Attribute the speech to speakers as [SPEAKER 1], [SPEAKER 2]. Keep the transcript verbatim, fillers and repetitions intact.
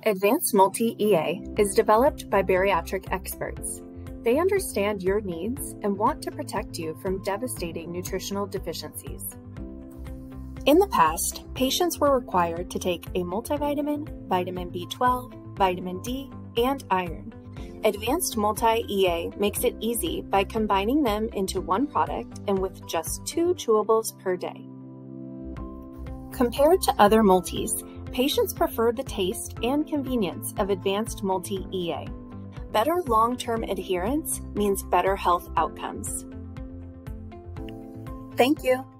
[SPEAKER 1] Advanced Multi-E A is developed by bariatric experts. They understand your needs and want to protect you from devastating nutritional deficiencies. In the past, patients were required to take a multivitamin, vitamin B twelve, vitamin D, and iron. Advanced Multi-E A makes it easy by combining them into one product and with just two chewables per day. Compared to other multis, patients prefer the taste and convenience of Advanced Multi-E A. Better long-term adherence means better health outcomes. Thank you.